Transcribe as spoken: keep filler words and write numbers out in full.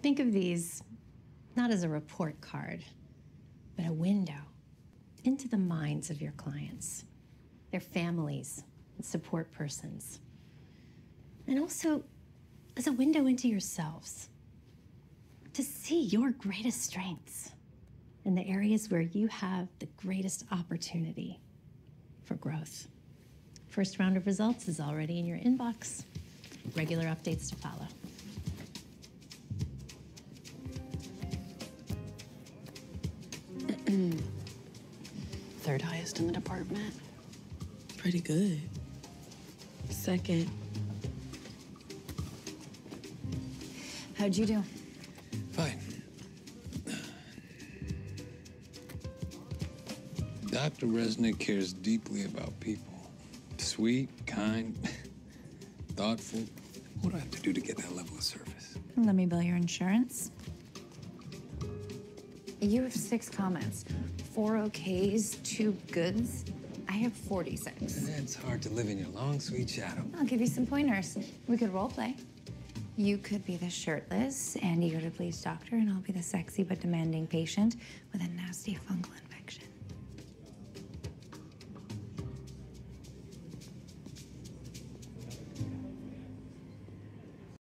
Think of these not as a report card, but a window into the minds of your clients, their families, and support persons. And also as a window into yourselves, to see your greatest strengths in the areas where you have the greatest opportunity for growth. First round of results is already in your inbox. Regular updates to follow. Third highest in the department. Pretty good. Second. How'd you do? Fine. Doctor Resnick cares deeply about people. Sweet, kind, thoughtful. What do I have to do to get that level of service? Let me bill your insurance. You have six comments. Four okays, two goods. I have forty-six. It's hard to live in your long, sweet shadow. I'll give you some pointers. We could role play. You could be the shirtless and eager to please doctor, and I'll be the sexy but demanding patient with a nasty fungal infection.